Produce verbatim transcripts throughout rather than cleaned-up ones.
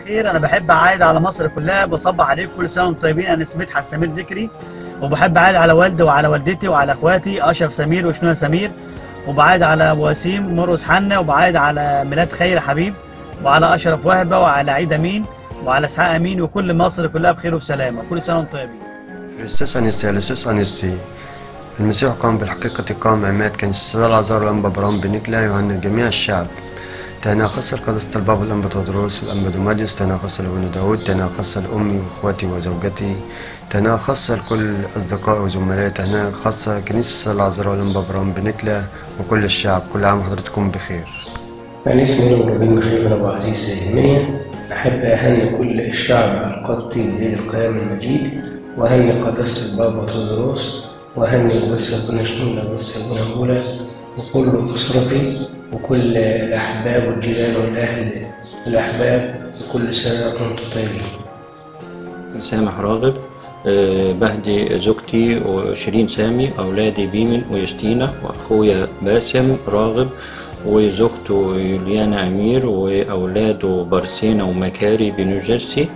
الخير. انا بحب اعايد على مصر كلها، بصبح عليكم كل سنه وانتم طيبين. انا اسمي مدحت سمير ذكري، وبحب اعايد على والدي وعلى والدتي وعلى اخواتي اشرف سمير وشنونه سمير، وبعايد على ابو وسيم مرقس حنا، وبعايد على ميلاد خير حبيب، وعلى اشرف وهبه، وعلى عيد امين، وعلى اسحاق امين، وكل مصر كلها بخير وبسلامه. كل سنه وانتم طيبين. كريستوس أنستي أليسوس أنستي. المسيح قام بالحقيقة، قام عماد كنيسة العذراء والأنبا برام بنيكلا يوحنا جميع الشعب. تهنئة خاصة لقداسة البابا الأنبا تودروس والأنبا دوماديوس، تهنئة خاصة لابن داود، تهنئة خاصة لأمي وإخواتي وزوجتي، تهنئة خاصة لكل أصدقائي وزملائي، تهنئة خاصة لكنيسة العذراء والأنبا برام بنيكلا وكل الشعب. كل عام وحضرتكم بخير. أنا اسمي نور بن خير أبو عزيز الهمية. أحب أهني كل الشعب القبطي بعيد القيامة المجيد، وأهني قداسة البابا تودروس، وأهني قداسة ابن شنودة وقداسة ابن أبولا وكل أسرتي وكل الأحباب والجيران والأهل والأحباب، وكل سنة وأنتم طيبين. سامح راغب، بهدي زوجتي وشيرين سامي، أولادي بيمن ويستينا، وأخويا باسم راغب وزوجته يوليانا أمير، وأولاده بارسينا ومكاري بنيوجيرسي،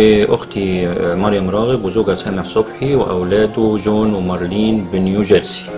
وأختي مريم راغب وزوجها سامح صبحي، وأولاده جون ومارلين بنيوجيرسي.